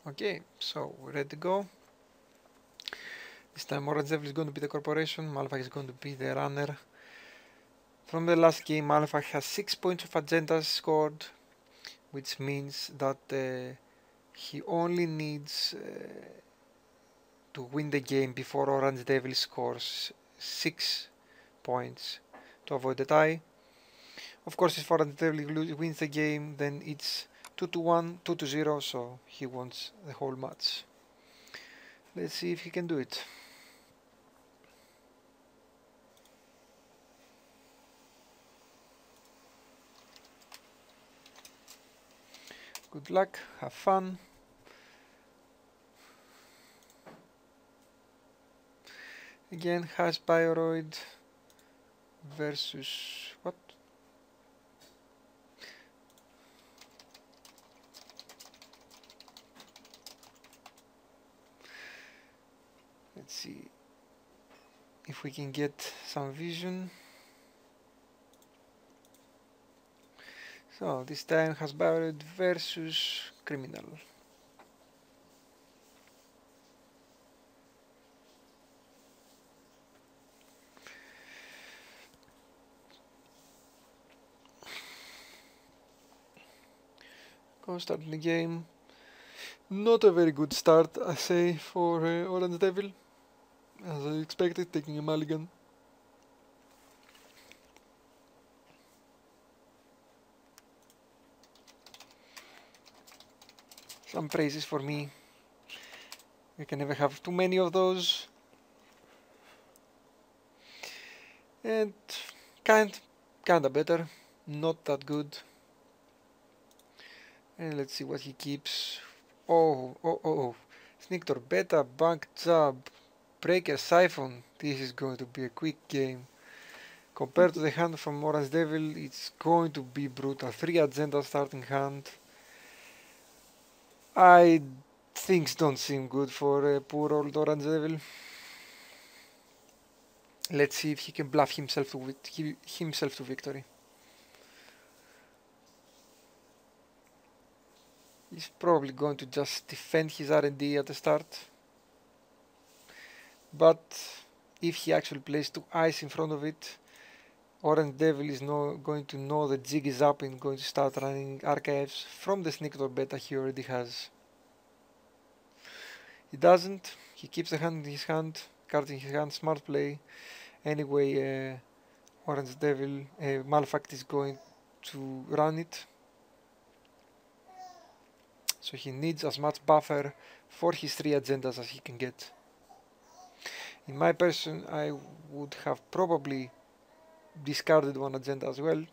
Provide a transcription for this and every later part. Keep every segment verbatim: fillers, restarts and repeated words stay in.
Okay, so we're ready to go. This time Orange Devil is going to be the corporation, Malphite is going to be the runner. From the last game, Malphite has six points of agendas scored, which means that uh, he only needs uh, to win the game before Orange Devil scores six points to avoid the tie. Of course, if Orange Devil wins the game, then it's two to one, two to zero, so he wants the whole match. Let's see if he can do it. Good luck, have fun. Again, Has Bioroid versus what? Let's see if we can get some vision. So this time Has Bioroid versus Criminal. Go start the game. Not a very good start, I say, for uh, Orange Devil. As I expected, taking a mulligan. Some praises for me. We can never have too many of those. And kind, kinda better. Not that good. And let's see what he keeps. Oh, oh, oh, oh. Sneaktor Beta, Bank Jab, Breaker Siphon. This is going to be a quick game. Compared to the hand from Orange Devil, it's going to be brutal. Three agenda starting hand. I things don't seem good for uh, poor old Orange Devil. Let's see if he can bluff himself to himself to victory. He's probably going to just defend his R and D at the start. But if he actually plays two ice in front of it, Orange Devil is no, going to know the jig is up and going to start running archives from the Sneaktor Beta he already has. He doesn't, he keeps the hand in his hand, card in his hand, smart play. Anyway, uh, Orange Devil, uh, Malphite is going to run it. So he needs as much buffer for his three agendas as he can get. In my person, I would have probably discarded one agenda as well.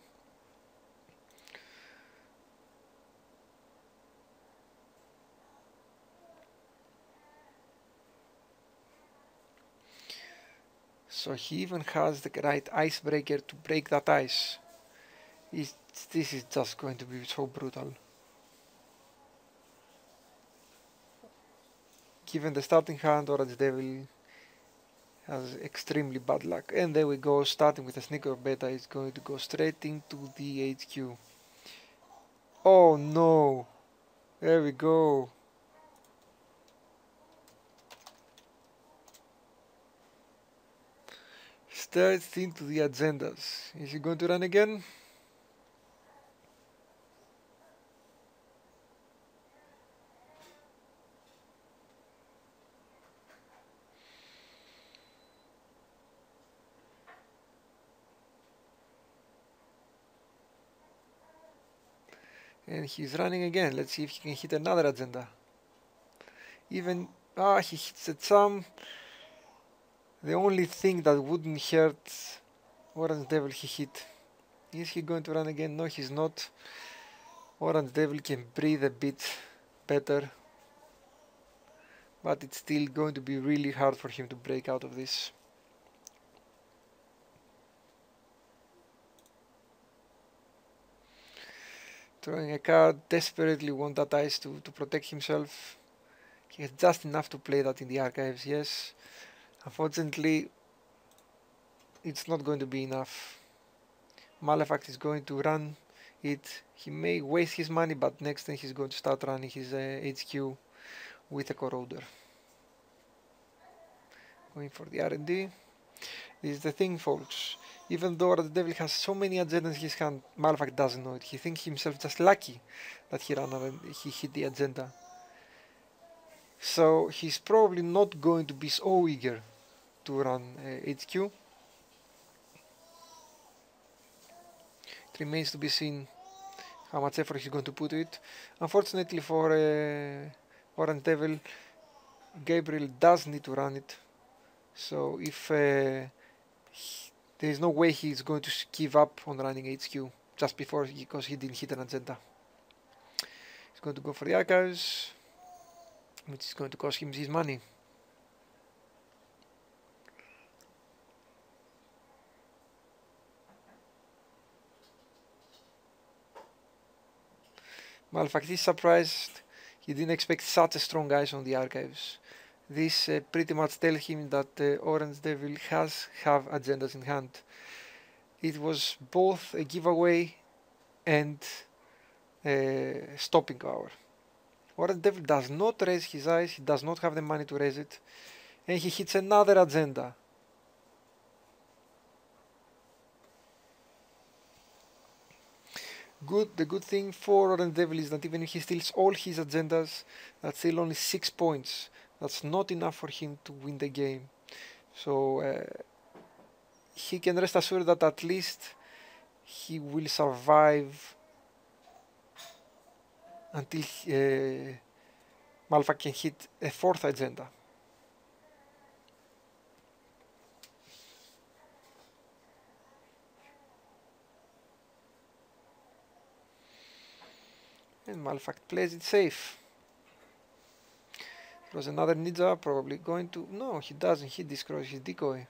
So he even has the right icebreaker to break that ice. It's, this is just going to be so brutal. Given the starting hand, Orange Devil has extremely bad luck. And there we go, starting with a Sneaktor Beta, is going to go straight into the H Q. Oh no! There we go. Straight into the agendas. Is he going to run again? And he's running again. Let's see if he can hit another agenda. Even, ah, he hits a charm. The only thing that wouldn't hurt Orange Devil he hit. Is he going to run again? No, he's not. Orange Devil can breathe a bit better. But it's still going to be really hard for him to break out of this. Drawing a card, desperately want that ice to, to protect himself. He has just enough to play that in the archives, yes. Unfortunately, it's not going to be enough. Malefact is going to run it. He may waste his money, but next time he's going to start running his uh, H Q. with a Corroder. Going for the R and D. This is the thing, folks. Even though the Devil has so many agendas in his hand, Malphite doesn't know it. He thinks himself just lucky that he ran and he hit the agenda. So he's probably not going to be so eager to run uh, H Q. It remains to be seen how much effort he's going to put to it. Unfortunately for uh, Orange Devil, Gabriel does need to run it. So if uh, he, there is no way he's going to give up on running H Q just before because he didn't hit an agenda. He's going to go for the archives, which is going to cost him his money. Malphite is surprised. He didn't expect such a strong eyes on the archives. This uh, pretty much tells him that uh, Orange Devil has have agendas in hand. It was both a giveaway and uh, stopping power. Orange Devil does not raise his eyes, he does not have the money to raise it, and he hits another agenda. Good, the good thing for Orange Devil is that even if he steals all his agendas, that's still only six points. That's not enough for him to win the game. So uh, he can rest assured that at least he will survive until uh, Malphite can hit a fourth agenda. And Malphite plays it safe. It was another ninja, probably going to... No, he doesn't. He destroys his decoy.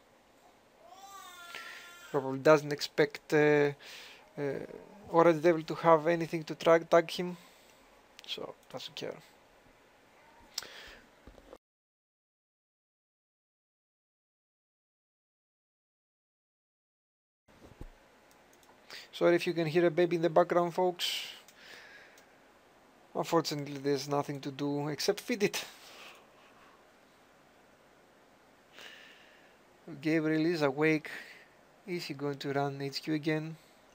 Probably doesn't expect uh, uh, Orange Devil to have anything to tag, tag him. So, doesn't care. Sorry if you can hear a baby in the background, folks. Unfortunately, there's nothing to do except feed it. Gabriel is awake. Is he going to run H Q again?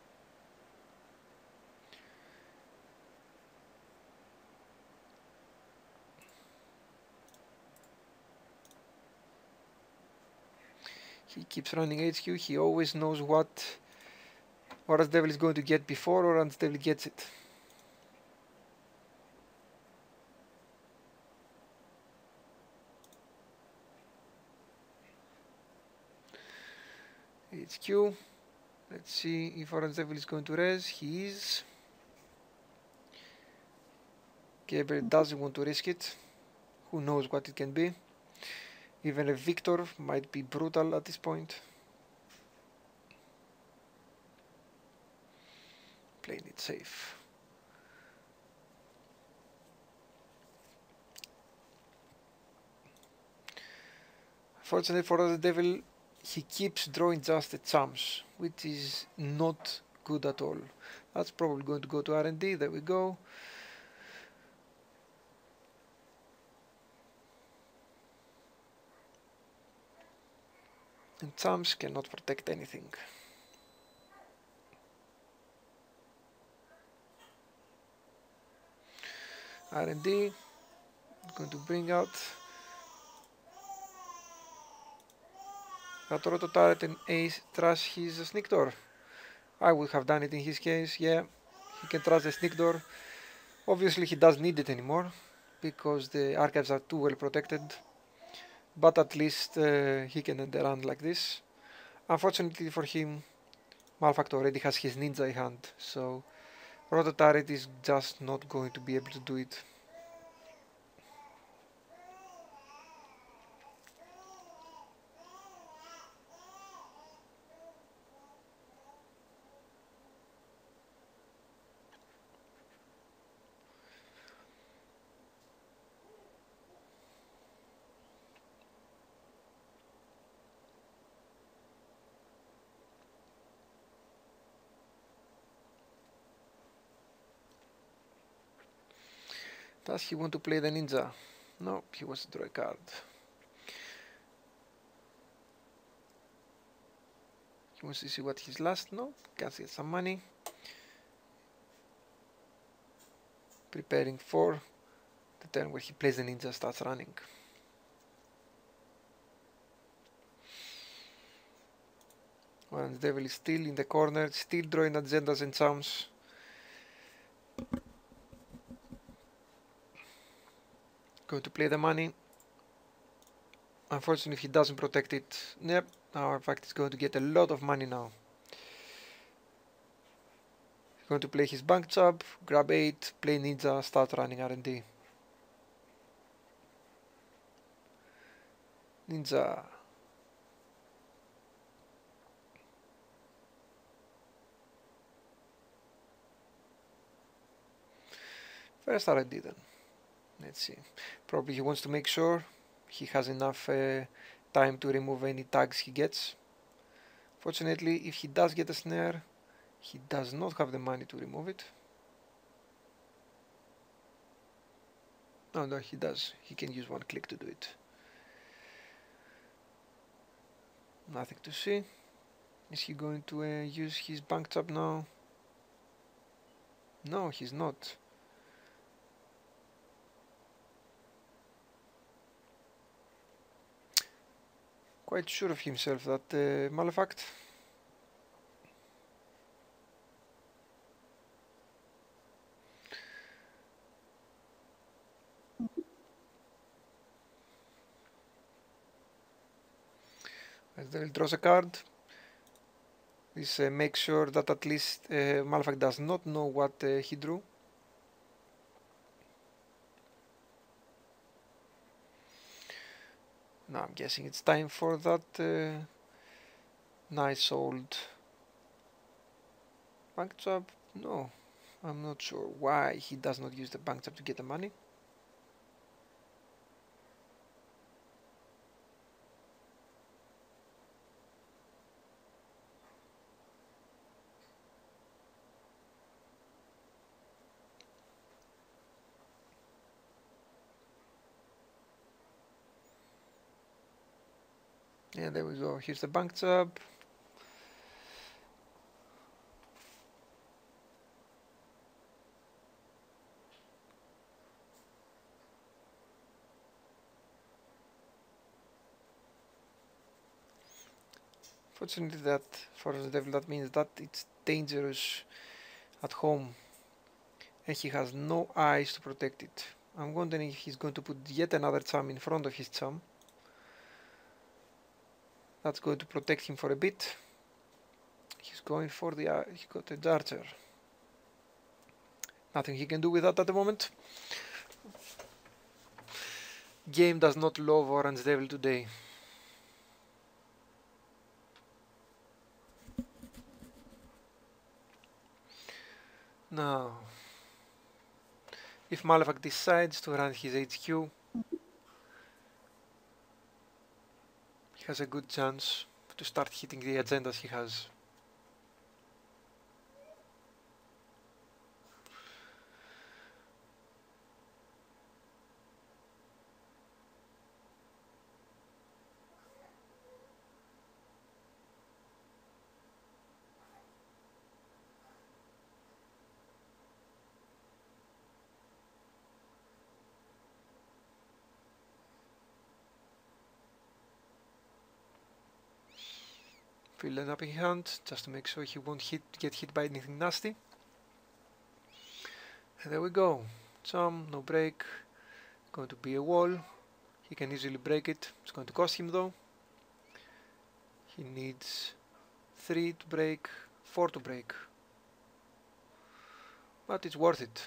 He keeps running H Q. He always knows what Orange Devil is going to get before Orange Devil gets it. H Q. Let's see if Orange Devil is going to res. He is. Gabriel doesn't want to risk it. Who knows what it can be. Even a Victor might be brutal at this point. Playing it safe. Fortunately for the Devil, he keeps drawing just the chumps, which is not good at all. That's probably going to go to R and D. There we go. And chumps cannot protect anything. R and D going to bring out that Roto Turret and Ace trash his Sneak Door. I would have done it in his case, yeah. He can trash the Sneak Door. Obviously he doesn't need it anymore because the archives are too well protected. But at least uh, he can end the run like this. Unfortunately for him, Malphite already has his ninja in hand, so Roto Turret is just not going to be able to do it. Does he want to play the ninja? No, he wants to draw a card. He wants to see what his last. No, can get some money. Preparing for the turn where he plays the ninja, starts running. Orange Devil is still in the corner, still drawing agendas and charms. Going to play the money. Unfortunately, if he doesn't protect it, yep, now in fact he's going to get a lot of money now. He's going to play his bank chub, grab eight, play ninja, start running R and D. Ninja. First R and D then. Let's see. Probably he wants to make sure he has enough uh, time to remove any tags he gets. Fortunately, if he does get a snare, he does not have the money to remove it. Oh no, he does. He can use one click to do it. Nothing to see. Is he going to uh, use his bank chub now? No, he's not. Quite sure of himself that uh, Malefact. As Devil draws a card, this uh, makes sure that at least uh, Malefact does not know what uh, he drew. Now I'm guessing it's time for that uh, nice old bank chub. No, I'm not sure why he does not use the bank chub to get the money. Yeah, there we go. Here's the bank chub. Fortunately, that for the Devil, that means that it's dangerous at home and he has no eyes to protect it. I'm wondering if he's going to put yet another charm in front of his charm. That's going to protect him for a bit. He's going for the... Uh, he got a Archer. Nothing he can do with that at the moment. Game does not love Orange Devil today. Now, if Malefact decides to run his H Q, he has a good chance to start hitting the agendas he has. Fill an up in hand just to make sure he won't hit, get hit by anything nasty. And there we go. Charm, no break. Going to be a wall. He can easily break it. It's going to cost him though. He needs three to break, four to break. But it's worth it.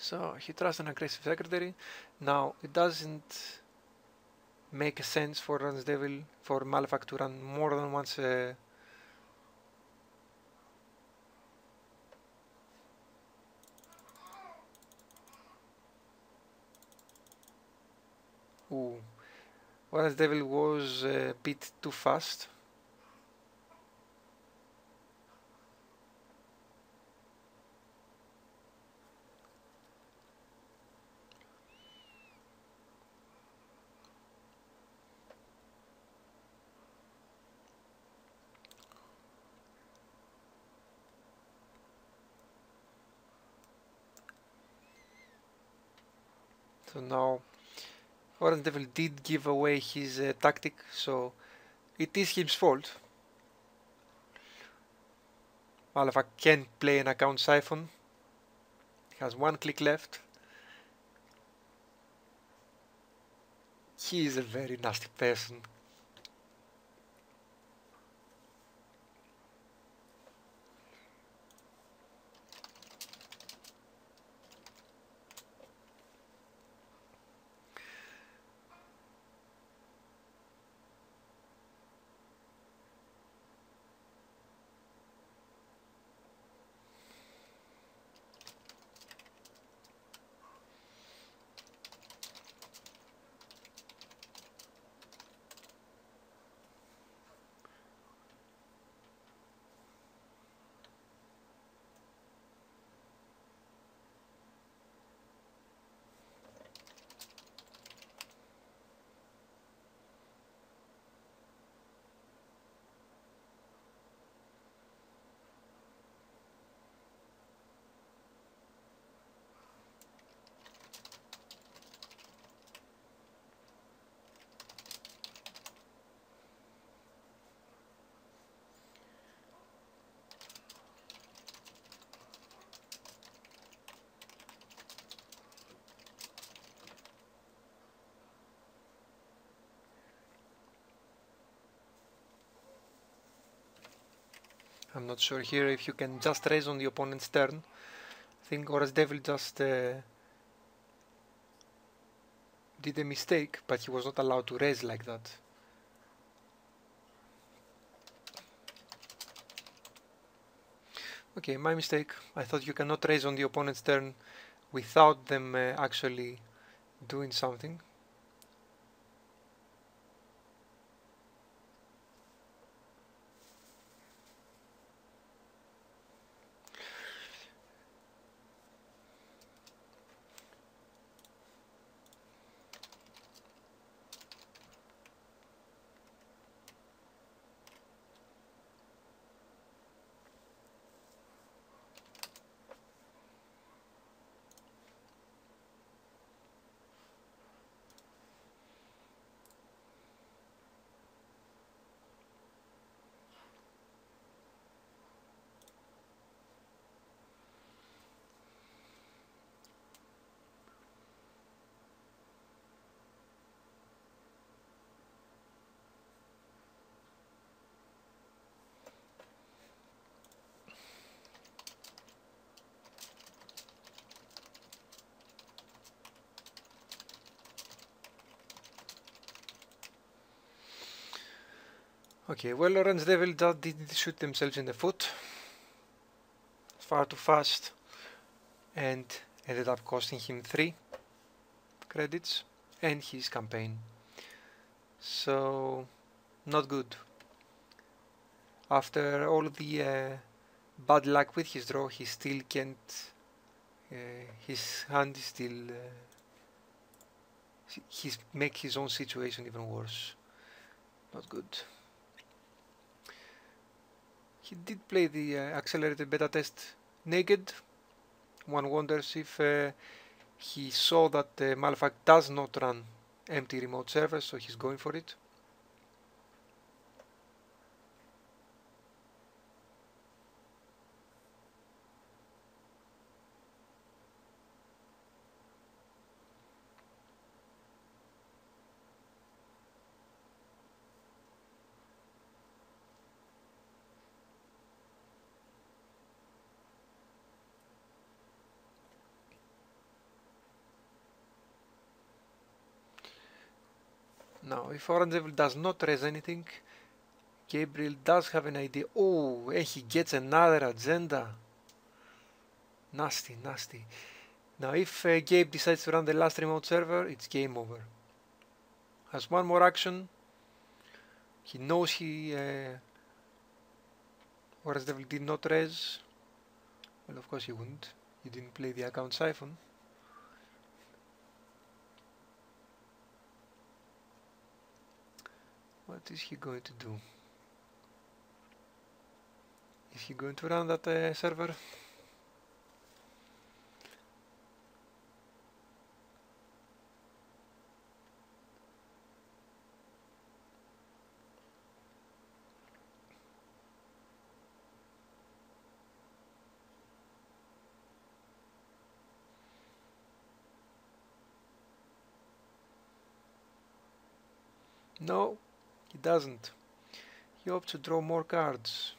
So he trusts an aggressive secretary. Now it doesn't make sense for Orange Devil, for Malefac to run more than once uh, ooh. Orange Devil was a bit too fast. So now Orange Devil did give away his uh, tactic, so it is his fault. Malefac can play an account siphon. He has one click left. He is a very nasty person. I'm not sure here if you can just raise on the opponent's turn. I think Orange Devil just uh, did a mistake, but he was not allowed to raise like that. Okay, my mistake. I thought you cannot raise on the opponent's turn without them uh, actually doing something. Okay, well, Orange Devil just didn't shoot themselves in the foot. Far too fast, and ended up costing him three credits and his campaign. So, not good. After all the uh, bad luck with his draw, he still can't. Uh, his hand is still. Uh, he's make his own situation even worse. Not good. He did play the uh, accelerated beta test naked. One wonders if uh, he saw that uh, Malefac does not run empty remote servers, so he's going for it. Now, if Orange Devil does not raise anything, Gabriel does have an idea. Oh, and he gets another agenda. Nasty, nasty. Now, if uh, Gabe decides to run the last remote server, it's game over. Has one more action. He knows he uh, Orange Devil did not raise. Well, of course he wouldn't. He didn't play the account siphon. What is he going to do? Is he going to run that uh, server? No, he doesn't. He opts to draw more cards.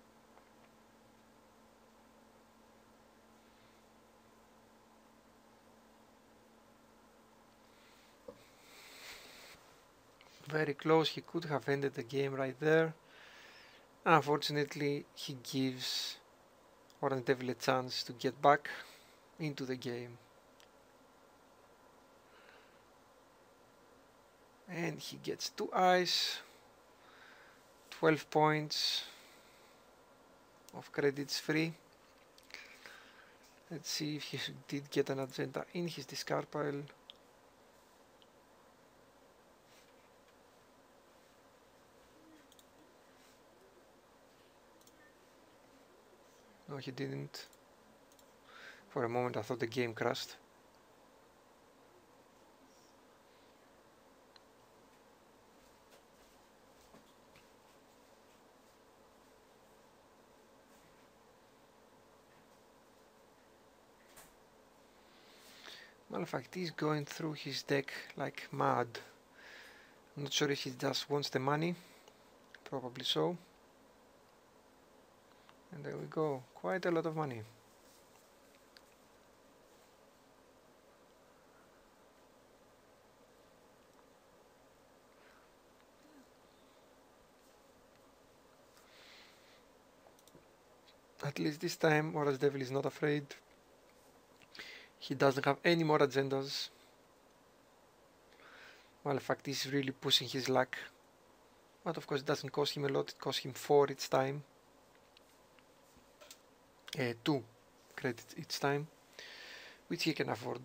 Very close, he could have ended the game right there. Unfortunately, he gives Orange Devil a chance to get back into the game. And he gets two eyes, twelve points of credits free. Let's see if he did get an agenda in his discard pile. No, he didn't. For a moment I thought the game crashed. Malefact is going through his deck like mad. I'm not sure if he just wants the money. Probably so. And there we go. Quite a lot of money. At least this time Orange Devil is not afraid. He doesn't have any more agendas. Malefact is really pushing his luck. But of course it doesn't cost him a lot, it costs him four each time. Uh, two credits each time, which he can afford.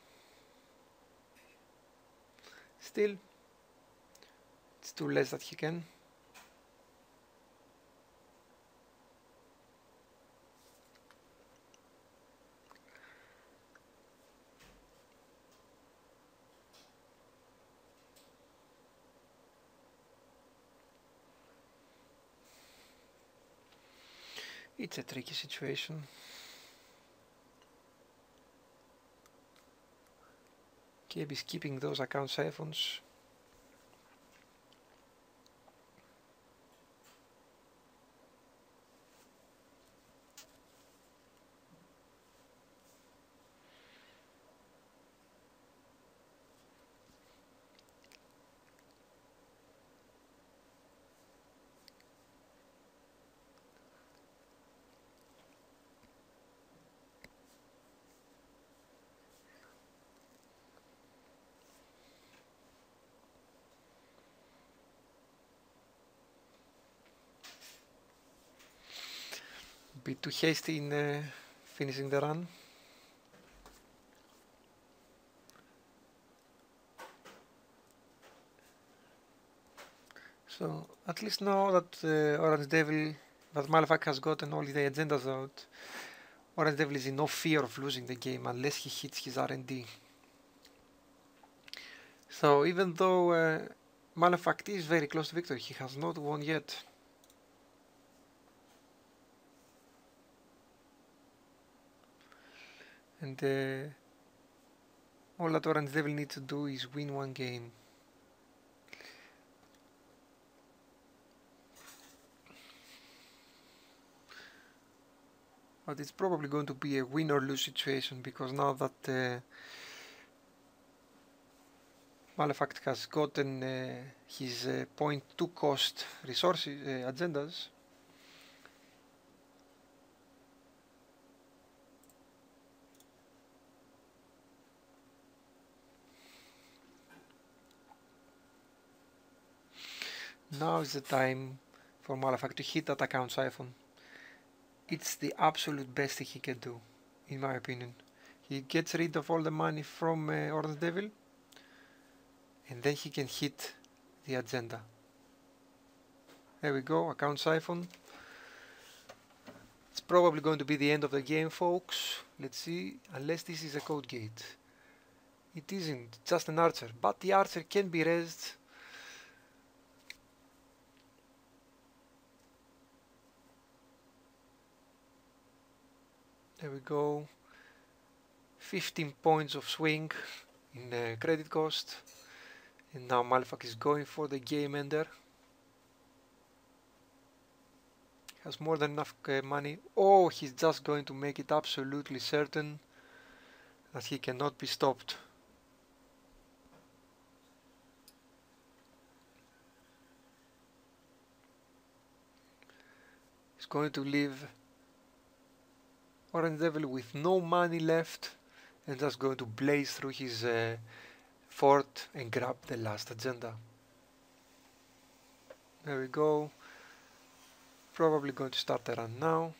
Still, it's too less that he can. It's a tricky situation. Gabe is keeping those account siphons. Bit too hasty in uh, finishing the run. So at least now that uh, Orange Devil, that Malefact has gotten all the agendas out, Orange Devil is in no fear of losing the game unless he hits his R and D. So even though uh, Malefact is very close to victory, he has not won yet. And uh, all that Orange Devil needs to do is win one game. But it's probably going to be a win or lose situation, because now that uh, Malefact has gotten uh, his uh, point two cost resources uh, agendas. Now is the time for Malefact to hit that account siphon. It's the absolute best thing he can do, in my opinion. He gets rid of all the money from uh, Orange Devil, and then he can hit the agenda. There we go, account siphon. It's probably going to be the end of the game, folks. Let's see, unless this is a code gate. It isn't, just an archer, but the archer can be raised. There we go. fifteen points of swing in uh, credit cost. And now Malefact is going for the game ender. Has more than enough uh, money. Oh, he's just going to make it absolutely certain that he cannot be stopped. He's going to leave Orange Devil with no money left and just going to blaze through his uh, fort and grab the last agenda. There we go. Probably going to start the run now.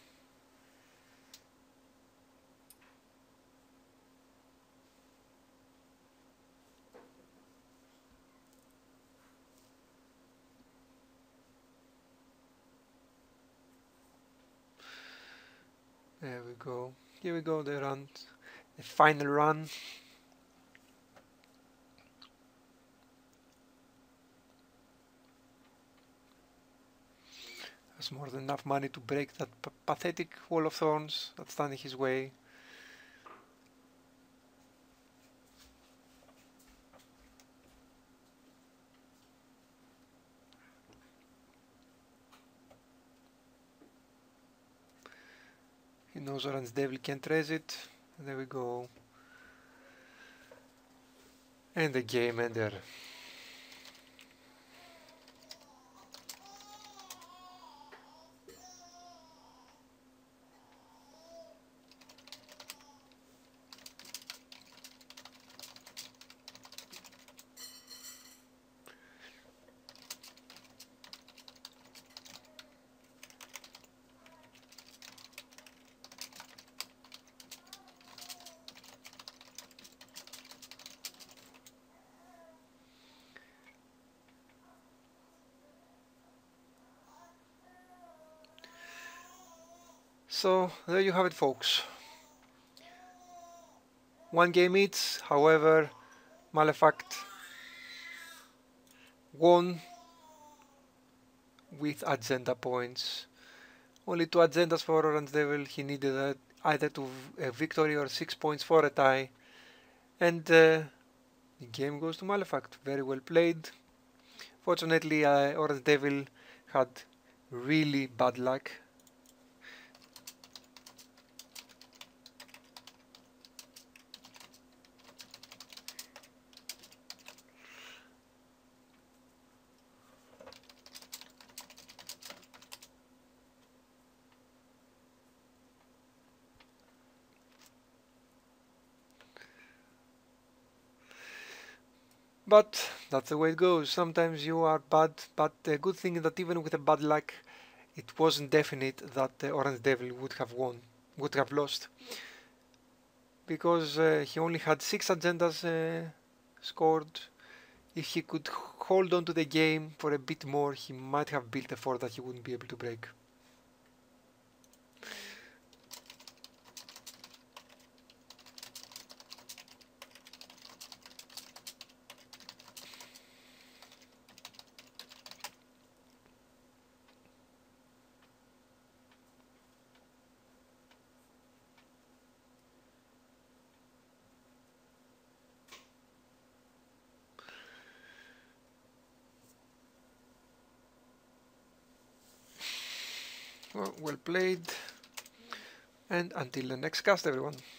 There we go. Here we go, the run, the final run. Has more than enough money to break that p pathetic wall of thorns that's standing his way. He knows Orange Devil can't raise it. There we go. And the game ender. So there you have it, folks. One game each, however, Malefact won with agenda points. Only two agendas for Orange Devil. He needed uh, either to a victory or six points for a tie. And uh, the game goes to Malefact. Very well played. Fortunately, uh, Orange Devil had really bad luck. But that's the way it goes. Sometimes you are bad, but the good thing is that even with a bad luck, it wasn't definite that the Orange Devil would have won, would have lost. Because uh, he only had six agendas uh, scored. If he could hold on to the game for a bit more, he might have built a fort that he wouldn't be able to break. Well, well played, and until the next cast, everyone.